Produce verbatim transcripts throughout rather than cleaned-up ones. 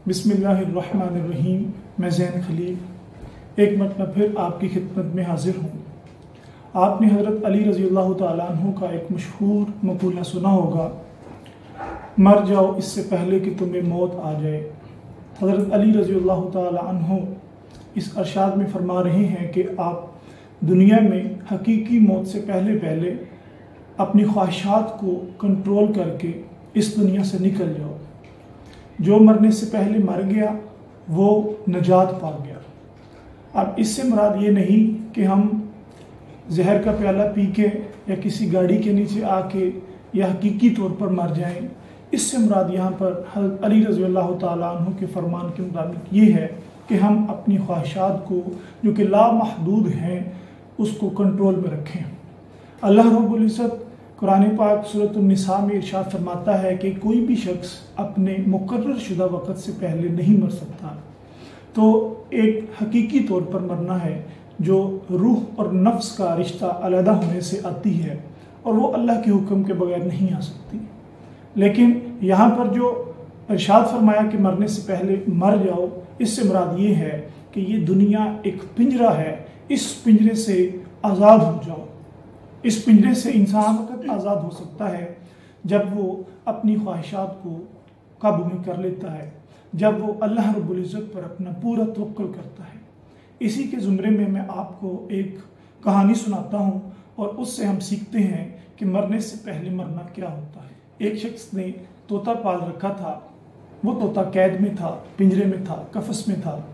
बिस्मिल्लाहिर्रहमानिर्रहीम। मैं ज़ैन खलील एक मतलब फिर आपकी खिदमत में हाजिर हूँ। आपने हज़रत अली रज़ी अल्लाह तआला अन्हु का एक मशहूर मक़ूला सुना होगा, मर जाओ इससे पहले कि तुम्हें मौत आ जाए। हज़रत अली रज़ी अल्लाह तआला अन्हु इस अरशाद में फरमा रहे हैं कि आप दुनिया में हकीकी मौत से पहले पहले अपनी ख्वाहिशात को कंट्रोल करके इस दुनिया से निकल जाओ। जो मरने से पहले मर गया वो नजात पा गया। अब इससे मुराद ये नहीं कि हम जहर का प्याला पी के या किसी गाड़ी के नीचे आके या हकीकी तौर पर मर जाएं। इससे मुराद यहाँ पर हज़रत अली रज़ी अल्लाह तआला अन्हु के फरमान के मुताबिक ये है कि हम अपनी ख्वाहिशात को जो कि लामहदूद हैं उसको कंट्रोल में रखें। अल्लाह रब्बुल इज़्ज़त कुरान पाक सूरत निसा में इरशाद फरमाता है कि कोई भी शख्स अपने मुकर्रर शुदा वक़्त से पहले नहीं मर सकता। तो एक हकीकी तौर पर मरना है जो रूह और नफ्स का रिश्ता अलहदा होने से आती है और वो अल्लाह के हुक्म के बगैर नहीं आ सकती। लेकिन यहाँ पर जो इरशाद फरमाया कि मरने से पहले मर जाओ, इससे मुराद ये है कि ये दुनिया एक पिंजरा है, इस पिंजरे से आज़ाद हो जाओ। इस पिंजरे से इंसान वक़्त आज़ाद हो सकता है जब वो अपनी ख्वाहिशात को काबू में कर लेता है, जब वो अल्लाह रब्बुल इज़्ज़त पर अपना पूरा तवक्कुल करता है। इसी के ज़ुमरे में मैं आपको एक कहानी सुनाता हूँ और उससे हम सीखते हैं कि मरने से पहले मरना क्या होता है। एक शख्स ने तोता पाल रखा था। वो तोता कैद में था, पिंजरे में था, कफस में था।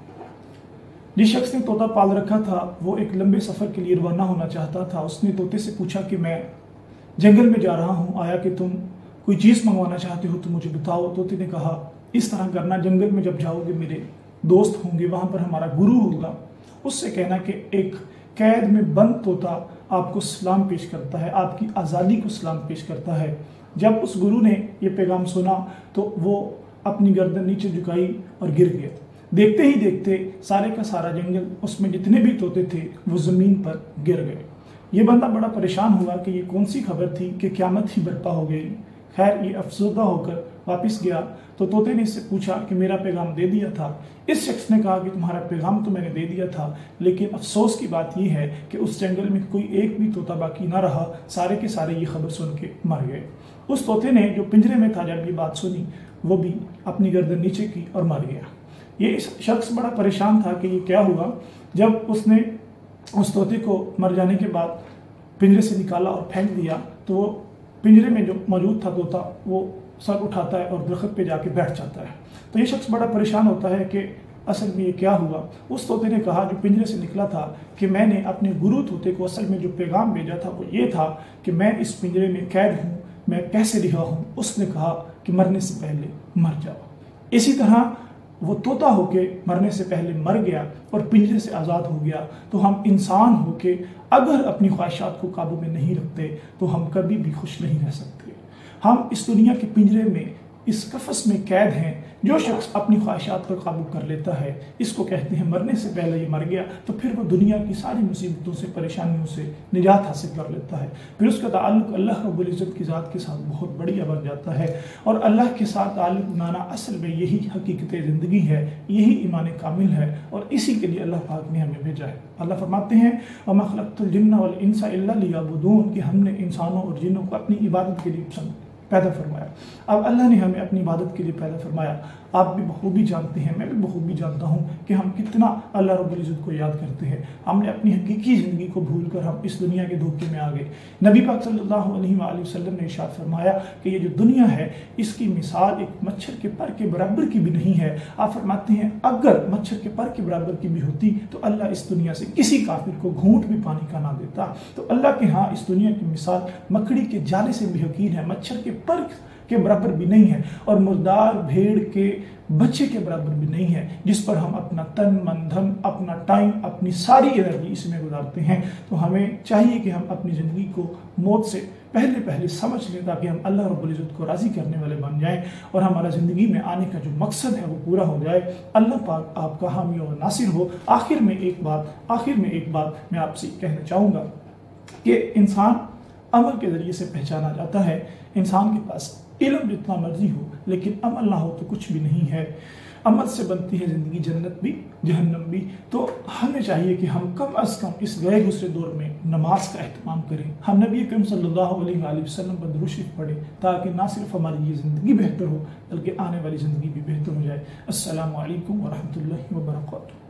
जिस शख्स ने तोता पाल रखा था वो एक लंबे सफ़र के लिए रवाना होना चाहता था। उसने तोते से पूछा कि मैं जंगल में जा रहा हूँ, आया कि तुम कोई चीज़ मंगवाना चाहते हो तो मुझे बताओ। तोते ने कहा, इस तरह करना, जंगल में जब जाओगे मेरे दोस्त होंगे, वहाँ पर हमारा गुरु होगा, उससे कहना कि एक कैद में बंद तोता आपको सलाम पेश करता है, आपकी आज़ादी को सलाम पेश करता है। जब उस गुरु ने यह पैगाम सुना तो वो अपनी गर्दन नीचे झुकाई और गिर गया। देखते ही देखते सारे का सारा जंगल, उसमें जितने भी तोते थे वो ज़मीन पर गिर गए। ये बंदा बड़ा परेशान हुआ कि ये कौन सी खबर थी कि क़यामत ही बर्पा हो गई। खैर, ये अफसरदा होकर वापस गया तो तोते ने इससे पूछा कि मेरा पैगाम दे दिया था। इस शख्स ने कहा कि तुम्हारा पैगाम तो मैंने दे दिया था, लेकिन अफसोस की बात यह है कि उस जंगल में कोई एक भी तोता बाकी ना रहा, सारे के सारे ये खबर सुन के मर गए। उस तोते ने जो पिंजरे में था, जब ये बात सुनी वो भी अपनी गर्दन नीचे की और मर गया। ये शख्स बड़ा परेशान था कि ये क्या हुआ। जब उसने उस तोते को मर जाने के बाद पिंजरे से निकाला और फेंक दिया तो वो पिंजरे में जो मौजूद था तोता वो सर उठाता है और दरख्त पे जाके बैठ जाता है। तो ये शख्स बड़ा परेशान होता है कि असल में ये क्या हुआ। उस तोते ने कहा, जो पिंजरे से निकला था, कि मैंने अपने गुरु तोते को असल में जो पैगाम भेजा था वो ये था कि मैं इस पिंजरे में कैद हूँ, मैं कैसे रिहा हूँ। उसने कहा कि मरने से पहले मर जाओ। इसी तरह वो तोता होके मरने से पहले मर गया और पिंजरे से आज़ाद हो गया। तो हम इंसान होके अगर अपनी ख्वाहिशात को काबू में नहीं रखते तो हम कभी भी खुश नहीं रह सकते। हम इस दुनिया के पिंजरे में, इस कफस में कैद हैं। जो शख्स अपनी ख्वाहिशात पर काबू कर लेता है, इसको कहते हैं मरने से पहले ये मर गया, तो फिर वो दुनिया की सारी मुसीबतों से, परेशानियों से निजात हासिल कर लेता है। फिर उसका ताल्लुक अल्लाह रब्बुल इज़्ज़त की ज़ात के साथ बहुत बढ़िया बन जाता है और अल्लाह के साथ ताल्लुक बनाना असल में यही हकीकत ज़िंदगी है, यही ईमान कामिल है और इसी के लिए अल्लाह पाक ने हमें भेजा है। अल्लाह फरमाते हैं, वमा खलक़्तुल जिन्ना वल इंसा इल्ला लियअबुदून, कि हमने इंसानों और जिन्नों को अपनी इबादत के लिए पसंद पैदा फरमाया। अब अल्लाह ने हमें अपनी इबादत के लिए पैदा फरमाया। आप भी बखूबी जानते हैं, मैं भी बखूबी जानता हूँ कि हम कितना अल्लाह रब्बुल इज़्ज़त को याद करते हैं। हमने अपनी हकीकी ज़िंदगी को भूलकर हम इस दुनिया के धोखे में आ गए। नबी पाक सल्लल्लाहु अलैहि वसल्लम ने इरशाद फरमाया कि ये जो दुनिया है इसकी मिसाल एक मच्छर के पर के बराबर की भी नहीं है। आप फरमाते हैं अगर मच्छर के पर के बराबर की भी होती तो अल्लाह इस दुनिया से किसी काफिर को घूंट भी पानी का ना देता। तो अल्लाह के यहाँ इस दुनिया की मिसाल मकड़ी के जाले से भी यकीन है, मच्छर के पर के बराबर भी नहीं है और मुर्दार भेड़ के बच्चे के बराबर भी नहीं है, जिस पर हम अपना तन मन धन, अपना टाइम, अपनी सारी एनर्जी इसमें गुजारते हैं। तो हमें चाहिए कि हम अपनी ज़िंदगी को मौत से पहले पहले समझ लें ताकि हम अल्लाह रब्बुल इज़्ज़त को राज़ी करने वाले बन जाएं और हमारा ज़िंदगी में आने का जो मकसद है वो पूरा हो जाए। अल्लाह पाक आपका हामी और नासिर हो। आखिर में एक बात आखिर में एक बात मैं आपसे कहना चाहूँगा कि इंसान अमल के ज़रिए से पहचाना जाता है। इंसान के पास इल्म जितना मर्जी हो, लेकिन अमल ना हो तो कुछ भी नहीं है। अमल से बनती है ज़िंदगी, जन्नत भी जहन्नम भी। तो हमें चाहिए कि हम कम अज़ कम इस गए गुज़रे दौर में नमाज का एहतमाम करें, हम नबी करीम सल्लल्लाहु अलैहि वसल्लम पर दुरूद शरीफ पढ़ें, ताकि ना सिर्फ हमारी ये ज़िंदगी बेहतर हो बल्कि आने वाली ज़िंदगी भी बेहतर हो जाए। अस्सलामु अलैकुम व रहमतुल्लाहि व बरकातुहू।